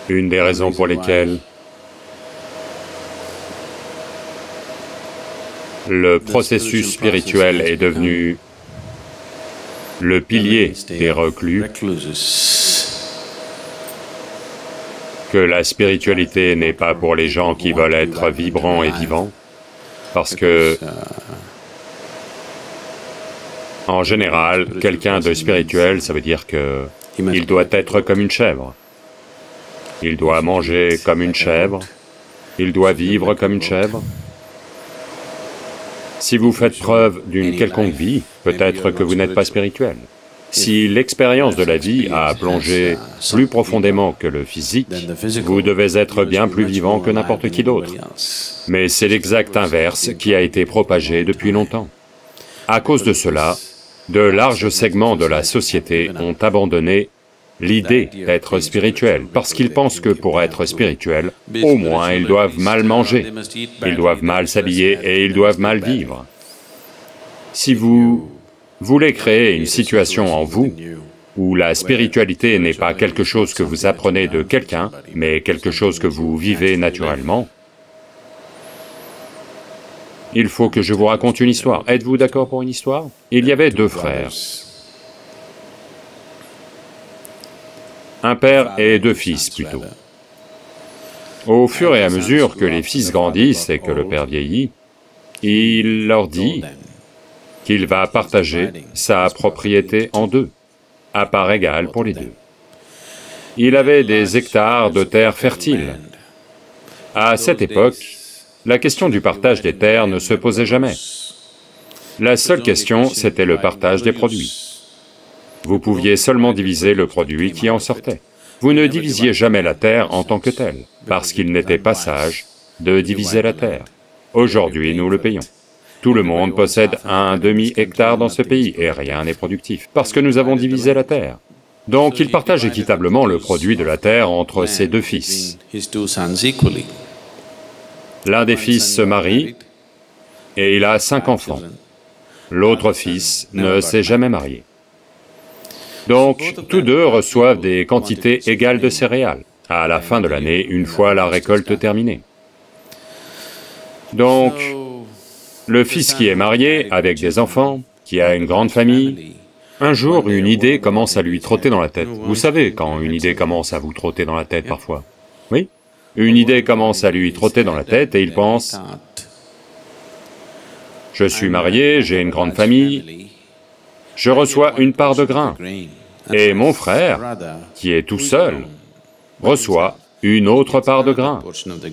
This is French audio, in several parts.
Une des raisons pour lesquelles le processus spirituel est devenu le pilier des reclus, que la spiritualité n'est pas pour les gens qui veulent être vibrants et vivants, parce que, en général, quelqu'un de spirituel, ça veut dire que il doit être comme une chèvre. Il doit manger comme une chèvre, il doit vivre comme une chèvre. Si vous faites preuve d'une quelconque vie, peut-être que vous n'êtes pas spirituel. Si l'expérience de la vie a plongé plus profondément que le physique, vous devez être bien plus vivant que n'importe qui d'autre. Mais c'est l'exact inverse qui a été propagé depuis longtemps. À cause de cela, de larges segments de la société ont abandonné l'idée d'être spirituel, parce qu'ils pensent que pour être spirituel, au moins ils doivent mal manger, ils doivent mal s'habiller et ils doivent mal vivre. Si vous voulez créer une situation en vous où la spiritualité n'est pas quelque chose que vous apprenez de quelqu'un, mais quelque chose que vous vivez naturellement, il faut que je vous raconte une histoire. Êtes-vous d'accord pour une histoire? Il y avait deux frères, un père et deux fils plutôt. Au fur et à mesure que les fils grandissent et que le père vieillit, il leur dit qu'il va partager sa propriété en deux, à part égale pour les deux. Il avait des hectares de terre fertile. À cette époque, la question du partage des terres ne se posait jamais. La seule question, c'était le partage des produits. Vous pouviez seulement diviser le produit qui en sortait. Vous ne divisiez jamais la terre en tant que telle, parce qu'il n'était pas sage de diviser la terre. Aujourd'hui, nous le payons. Tout le monde possède un demi-hectare dans ce pays et rien n'est productif, parce que nous avons divisé la terre. Donc il partage équitablement le produit de la terre entre ses deux fils. L'un des fils se marie et il a 5 enfants. L'autre fils ne s'est jamais marié. Donc, tous deux reçoivent des quantités égales de céréales, à la fin de l'année, une fois la récolte terminée. Donc, le fils qui est marié, avec des enfants, qui a une grande famille, un jour, une idée commence à lui trotter dans la tête. Vous savez, quand une idée commence à vous trotter dans la tête parfois, oui? Une idée commence à lui trotter dans la tête et il pense, « Je suis marié, j'ai une grande famille, je reçois une part de grain, et mon frère, qui est tout seul, reçoit une autre part de grain.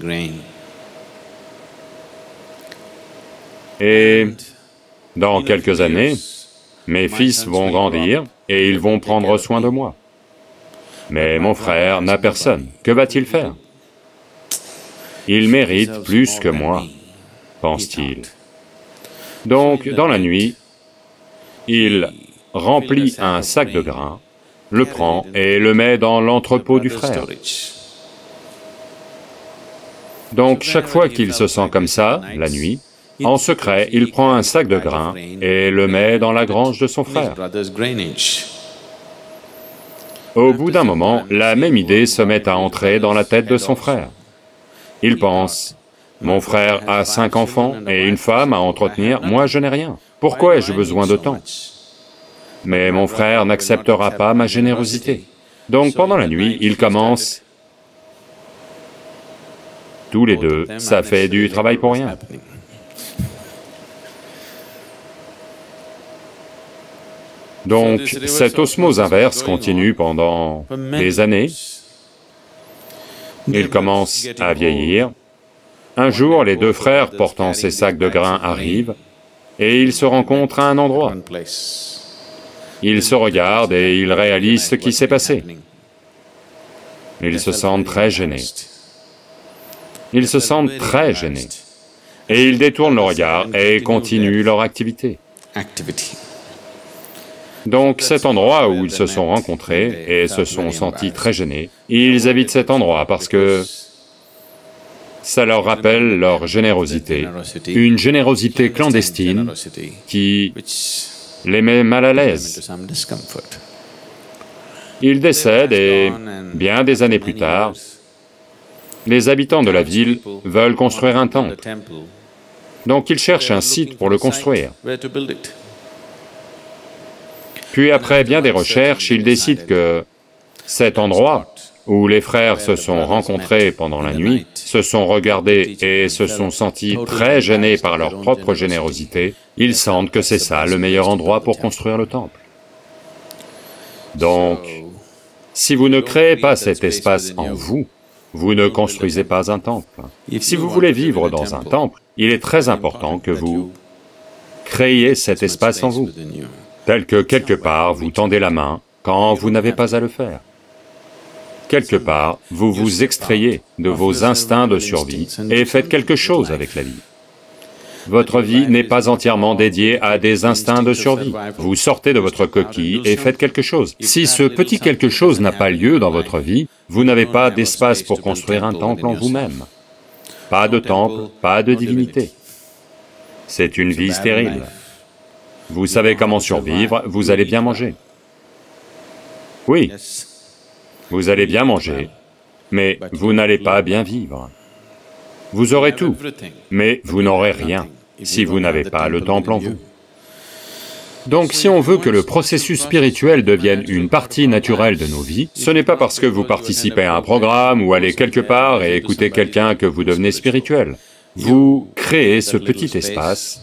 Et dans quelques années, mes fils vont grandir et ils vont prendre soin de moi. Mais mon frère n'a personne, que va-t-il faire? Il mérite plus que moi, pense-t-il. Donc, dans la nuit, il remplit un sac de grains, le prend et le met dans l'entrepôt du frère. Donc, chaque fois qu'il se sent comme ça, la nuit, en secret, il prend un sac de grains et le met dans la grange de son frère. Au bout d'un moment, la même idée se met à entrer dans la tête de son frère. Il pense, « Mon frère a 5 enfants et une femme à entretenir, moi je n'ai rien. Pourquoi ai-je besoin de tant? Mais mon frère n'acceptera pas ma générosité. » Donc pendant la nuit, ils commencent, tous les deux, ça fait du travail pour rien. Donc, cette osmose inverse continue pendant des années. Ils commencent à vieillir. Un jour, les deux frères portant ces sacs de grains arrivent et ils se rencontrent à un endroit. Ils se regardent et ils réalisent ce qui s'est passé. Ils se sentent très gênés. Ils se sentent très gênés. Et ils détournent le regard et continuent leur activité. Donc cet endroit où ils se sont rencontrés et se sont sentis très gênés, ils évitent cet endroit parce que ça leur rappelle leur générosité, une générosité clandestine qui les met mal à l'aise. Ils décèdent et, bien des années plus tard, Les habitants de la ville veulent construire un temple, donc ils cherchent un site pour le construire. Puis après bien des recherches, ils décident que cet endroit où les frères se sont rencontrés pendant la nuit, se sont regardés et se sont sentis très gênés par leur propre générosité, ils sentent que c'est ça le meilleur endroit pour construire le temple. Donc, si vous ne créez pas cet espace en vous, vous ne construisez pas un temple. Si vous voulez vivre dans un temple, il est très important que vous créiez cet espace en vous, tel que quelque part vous tendez la main quand vous n'avez pas à le faire. Quelque part, vous vous extrayez de vos instincts de survie et faites quelque chose avec la vie. Votre vie n'est pas entièrement dédiée à des instincts de survie. Vous sortez de votre coquille et faites quelque chose. Si ce petit quelque chose n'a pas lieu dans votre vie, vous n'avez pas d'espace pour construire un temple en vous-même. Pas de temple, pas de divinité. C'est une vie stérile. Vous savez comment survivre, vous allez bien manger. Oui, vous allez bien manger, mais vous n'allez pas bien vivre. Vous aurez tout, mais vous n'aurez rien si vous n'avez pas le temple en vous. Donc si on veut que le processus spirituel devienne une partie naturelle de nos vies, ce n'est pas parce que vous participez à un programme ou allez quelque part et écoutez quelqu'un que vous devenez spirituel. Vous créez ce petit espace.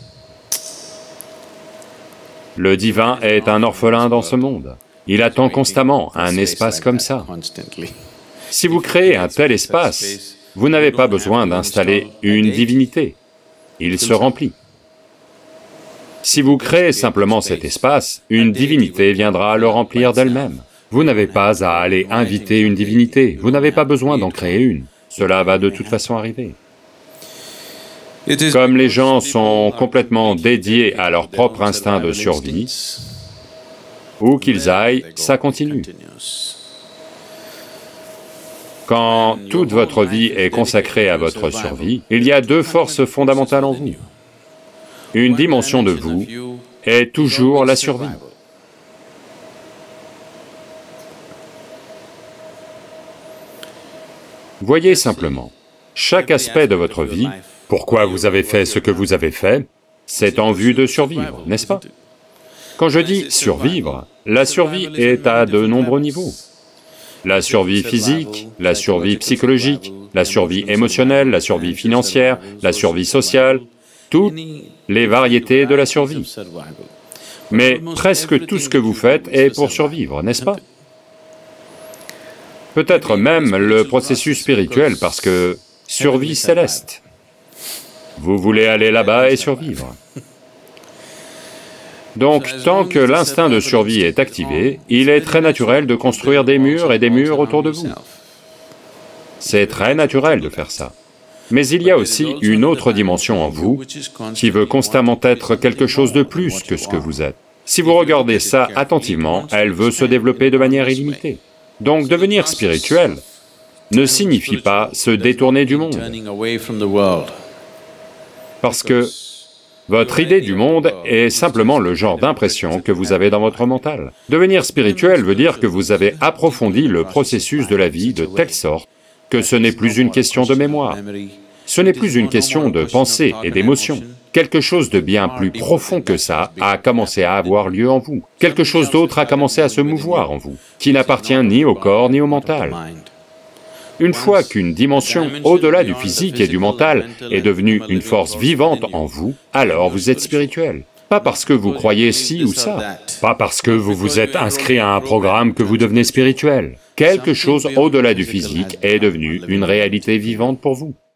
Le divin est un orphelin dans ce monde. Il attend constamment un espace comme ça. Si vous créez un tel espace, vous n'avez pas besoin d'installer une divinité, il se remplit. Si vous créez simplement cet espace, une divinité viendra le remplir d'elle-même. Vous n'avez pas à aller inviter une divinité, vous n'avez pas besoin d'en créer une, cela va de toute façon arriver. Comme les gens sont complètement dédiés à leur propre instinct de survie, où qu'ils aillent, ça continue. Quand toute votre vie est consacrée à votre survie, il y a deux forces fondamentales en vous. Une dimension de vous est toujours la survie. Voyez simplement, chaque aspect de votre vie, pourquoi vous avez fait ce que vous avez fait, c'est en vue de survivre, n'est-ce pas? Quand je dis survivre, la survie est à de nombreux niveaux. La survie physique, la survie psychologique, la survie émotionnelle, la survie financière, la survie sociale, toutes les variétés de la survie. Mais presque tout ce que vous faites est pour survivre, n'est-ce pas? Peut-être même le processus spirituel, parce que survie céleste. Vous voulez aller là-bas et survivre. Donc, tant que l'instinct de survie est activé, il est très naturel de construire des murs et des murs autour de vous. C'est très naturel de faire ça. Mais il y a aussi une autre dimension en vous qui veut constamment être quelque chose de plus que ce que vous êtes. Si vous regardez ça attentivement, elle veut se développer de manière illimitée. Donc devenir spirituel ne signifie pas se détourner du monde. Parce que votre idée du monde est simplement le genre d'impression que vous avez dans votre mental. Devenir spirituel veut dire que vous avez approfondi le processus de la vie de telle sorte que ce n'est plus une question de mémoire, ce n'est plus une question de pensée et d'émotion. Quelque chose de bien plus profond que ça a commencé à avoir lieu en vous. Quelque chose d'autre a commencé à se mouvoir en vous, qui n'appartient ni au corps ni au mental. Une fois qu'une dimension au-delà du physique et du mental est devenue une force vivante en vous, alors vous êtes spirituel. Pas parce que vous croyez ci ou ça, pas parce que vous vous êtes inscrit à un programme que vous devenez spirituel. Quelque chose au-delà du physique est devenu une réalité vivante pour vous.